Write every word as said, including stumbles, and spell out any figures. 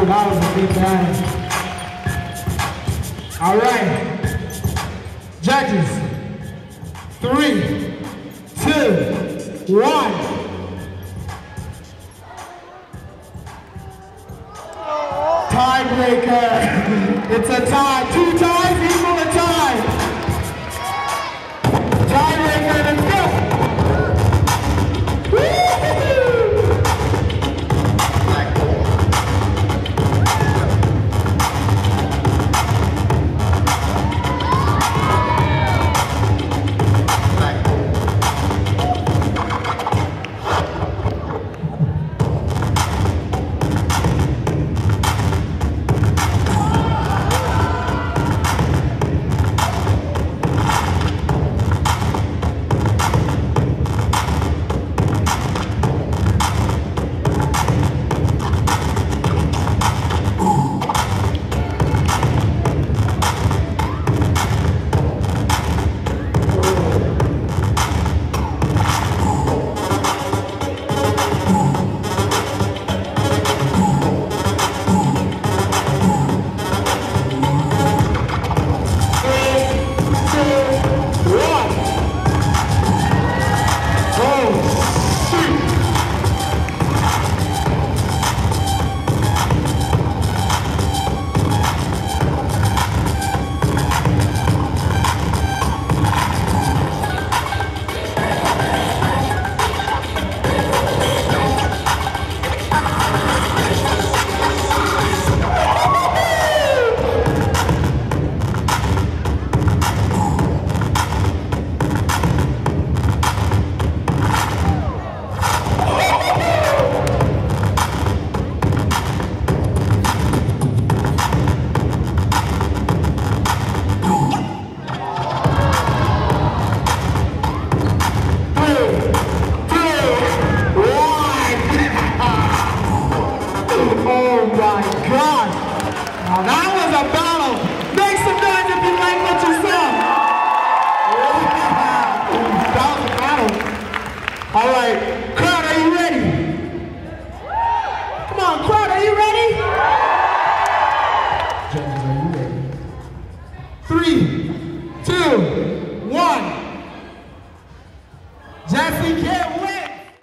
that was a big bang. All right. Judges. Three, two, one. Tiebreaker. It's a tie. Two ties equal a tie. Tiebreaker, let's go. Now that was a battle. Make some noise if you like what you saw. Yeah. That was a battle. All right, crowd, are you ready? Come on, crowd, are you ready? Judges, are you ready? Three, two,